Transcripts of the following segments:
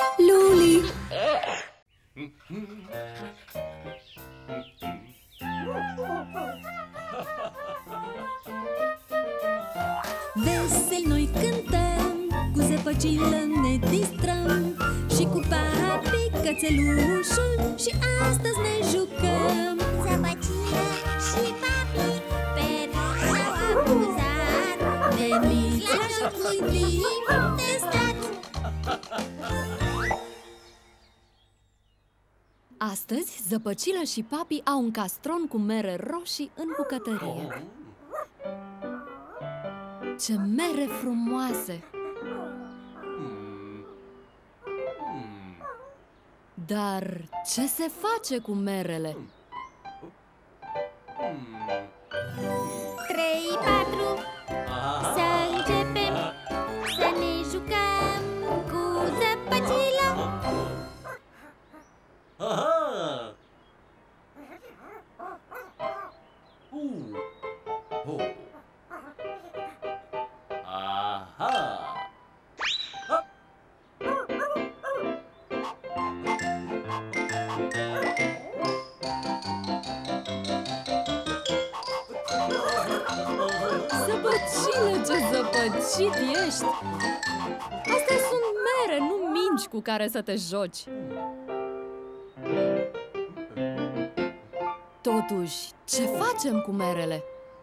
Luli! Vesel noi cântăm, cu zăpăcilă ne distrăm, și cu papi cățelușul, și astăzi ne jucăm. Zăpăcilă și papi, pereche amuzat, veniți la jocul timp de stat. Astăzi, Zăpăcilă și papi au un castron cu mere roșii în bucătărie. Ce mere frumoase! Dar ce se face cu merele? 3, 4, să începem să ne jucăm cu zăpăcilă. Zăpăcilă, ce zăpăcit ești! Astea sunt mere, nu mingi cu care să te joci. Totuși, ce facem cu merele?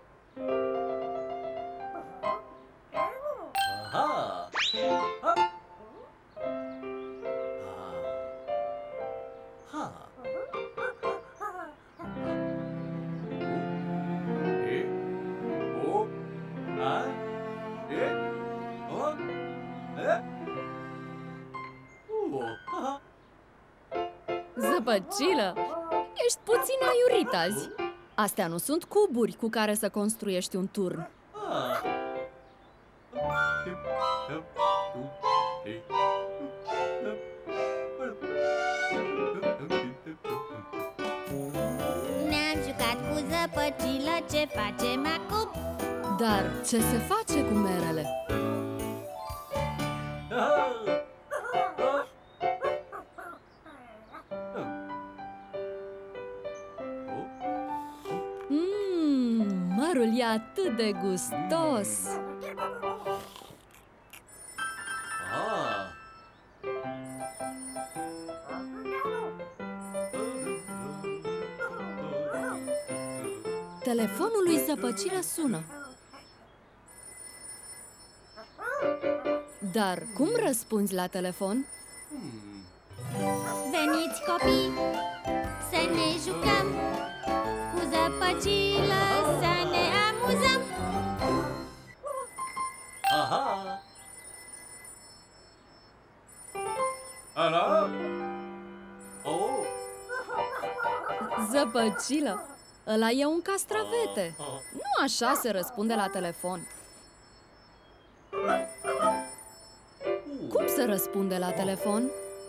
Zăpăcilă, ești puțin aiurit azi. Astea nu sunt cuburi cu care să construiești un turn. Ne-am jucat cu zăpăcilă, ce facem acum? Dar ce se face cu merele? Mărul e atât de gustos! Telefonul lui Zăpăcilă sună. Dar cum răspunzi la telefon? Veniți, copii, să ne jucăm cu zăpăcilă, să ne amuzăm. Aha! Alo? Oh! Zăpăcilă, ăla e un castravete. Nu așa se răspunde la telefon. Cum se răspunde la telefon?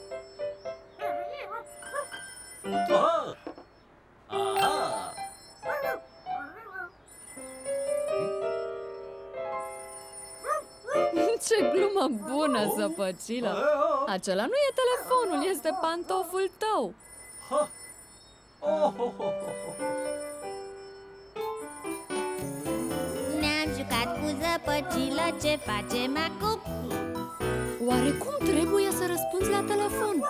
Aha! Aha! Ce glumă bună, Zăpăcilă! Acela nu e telefonul, este pantoful tău. Ne-am jucat cu zăpăcilă, ce facem acum? Oare cum trebuie să răspunzi la telefon?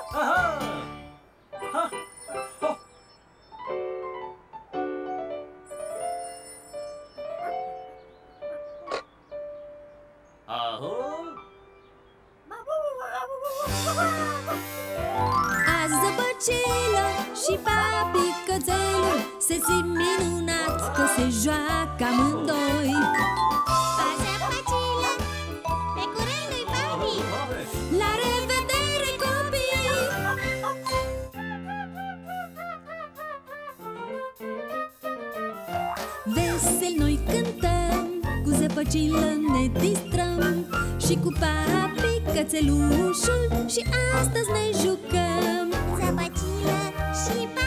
Azi Zăpăcilă și papi cățelul se simt minunat că se joacă amândoi. Pa, zăpăcilă, pe curând lui papi! La revedere, copii! Vesel noi cântăm, cu Zăpăcilă ne distrăm, și cu papi cățelușul, și astăzi ne jucăm. Zăpăcilă și papi!